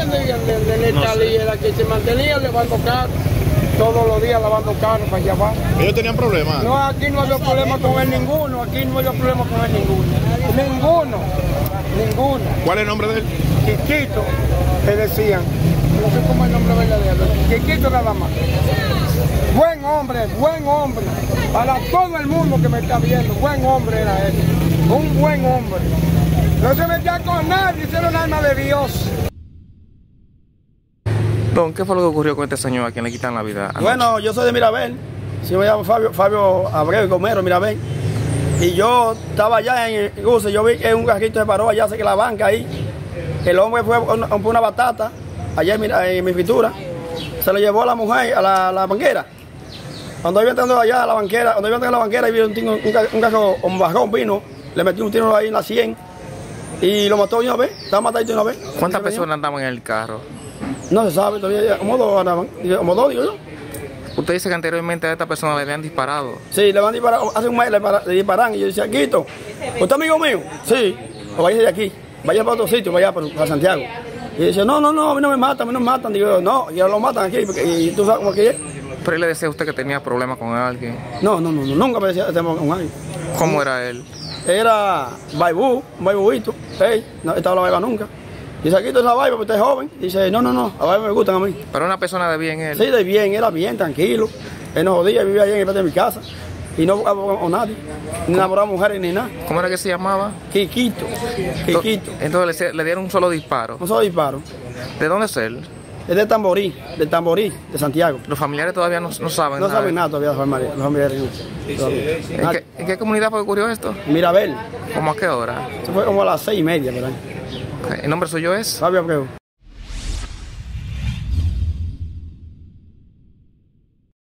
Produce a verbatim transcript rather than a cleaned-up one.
vendían de, de Nestalí, era que se mantenía lavando carros, todos los días lavando carros para allá abajo. ¿Ellos tenían problemas? No, aquí no había problema con él ninguno, aquí no había problema con él ninguno. Ninguno, ninguno. ¿Cuál es el nombre de él? Chiquito, te decían. No sé cómo es el nombre verdadero. Chiquito nada más. Buen hombre, buen hombre. Para todo el mundo que me está viendo, buen hombre era él. Un buen hombre. No se metía con nadie, era un alma de Dios. Don, ¿qué fue lo que ocurrió con este señor a quien le quitan la vida anoche? Bueno, yo soy de Mirabel. Sí, me llamo Fabio, Fabio Abreu y Gomero, Mirabel. Y yo estaba allá en el Guse, yo vi que un carrito se paró allá, sé que la banca ahí. El hombre fue a una, una batata allá en mi, en mi fritura. Se lo llevó a la mujer, a la, la banquera. Cuando iba entrando allá a la banquera, cuando iba entrando a la banquera, y vi un, un, un carro, un bajón vino, le metió un tiro ahí en la sien y lo mató de una vez, estaba matado de una vez. ¿Cuántas personas andaban en el carro? No se sabe todavía, como dos andaban, como dos digo yo. Usted dice que anteriormente a esta persona le habían disparado. Sí, le van a disparar, hace un mes le, le disparan y yo decía, Quito, ¿usted es amigo mío? Sí, o vaya de aquí, vaya para otro sitio, vaya para, para Santiago. Y dice, no, no, no, a mí no me matan, a mí no me matan. Digo, no, ya lo matan aquí, porque, y tú sabes cómo que es. Pero él le decía a usted que tenía problemas con alguien. No, no, no, no, nunca me decía que tenía con alguien. ¿Cómo era él? Era baibú, un baibuito, hey, no estaba la baiba nunca. Dice, aquí está esa baiba, porque usted es joven. Dice, no, no, no, a baiba me gustan a mí. Pero una persona de bien él. Sí, de bien, era bien, tranquilo. Él no jodía, vivía allá en el patio de mi casa. Y no buscaba a nadie, ni enamoraba a mujeres ni nada. ¿Cómo era que se llamaba? Quiquito, Quiquito. Entonces le, le dieron un solo disparo. Un solo disparo. ¿De dónde es él? Es de Tamborí, de Tamborí, de Santiago. Los familiares todavía no, no saben No nada. saben nada todavía los familiares. Los familiares no. ¿En qué, ¿En qué comunidad fue que ocurrió esto? Mirabel. ¿Cómo a qué hora? Eso fue como a las seis y media por ahí. ¿El nombre suyo es? Fabio Abreu.